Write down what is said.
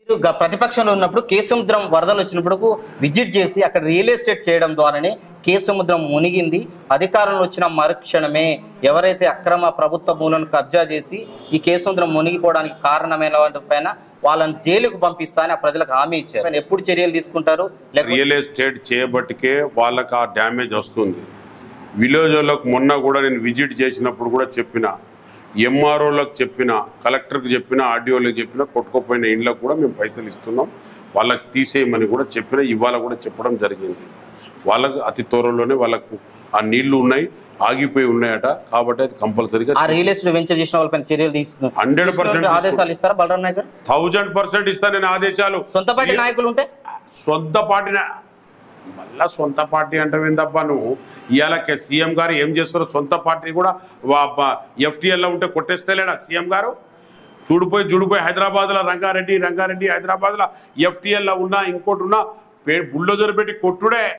ప్రతిపక్షంలో ఉన్నప్పుడు కేసముద్రం వరదలు వచ్చినప్పుడు విజిట్ చేసి అక్కడ రియల్ ఎస్టేట్ చేయడం ద్వారానే కేసముద్రం మునిగింది. అధికారంలో వచ్చిన మరుక్షణమే ఎవరైతే అక్రమ ప్రభుత్వ భూములను కబ్జా చేసి ఈ కేసముద్రం మునిగిపోవడానికి కారణమైన వాటి పైన వాళ్ళని జైలుకు పంపిస్తా అని ఆ ప్రజలకు హామీ ఇచ్చారు. ఎప్పుడు చర్యలు తీసుకుంటారు? రియల్ ఎస్టేట్ చేయబట్టికే వాళ్ళకి ఆ డ్యామేజ్ వస్తుంది. విలేజ్ వాళ్ళకు మొన్న కూడా నేను విజిట్ చేసినప్పుడు కూడా చెప్పిన, ఎంఆర్ఓలకు చెప్పిన, కలెక్టర్కి చెప్పిన, ఆర్డీఓలకు చెప్పిన, కొట్టుకోపోయిన ఇండ్లకు కూడా మేము పైసలు ఇస్తున్నాం, వాళ్ళకి తీసేయమని కూడా చెప్పిన, ఇవాళ కూడా చెప్పడం జరిగింది. వాళ్ళకు అతి త్వరలోనే వాళ్ళకు ఆ నీళ్లు ఉన్నాయి, ఆగిపోయి ఉన్నాయట, కాబట్టి అది కంపల్సరీగా రియల్ ఎస్టేట్ వెంచర్ చేసిన వాళ్ళపైన చర్యలు తీసుకున్నారు. 100% ఆదేశాలు ఇస్తారా బలరాం నాయక్ గారు? 1000% ఇస్తా నేను ఆదేశాలు. సొంత పార్టీ నాయకులు ఉంటే సొంత పార్టీ మళ్ళా సొంత పార్టీ అంటే ఏందబ్బా నువ్వు? ఇవాళ సీఎం గారు ఏం చేస్తారో సొంత పార్టీ కూడా FTL లో ఉంటే కొట్టేస్తలేడా సీఎం గారు? చూడిపోయి హైదరాబాద్లో రంగారెడ్డి హైదరాబాద్లో FTL లో ఉన్నా ఇంకోటి ఉన్నా బుల్డోజర్ పెట్టి కొట్టుడే.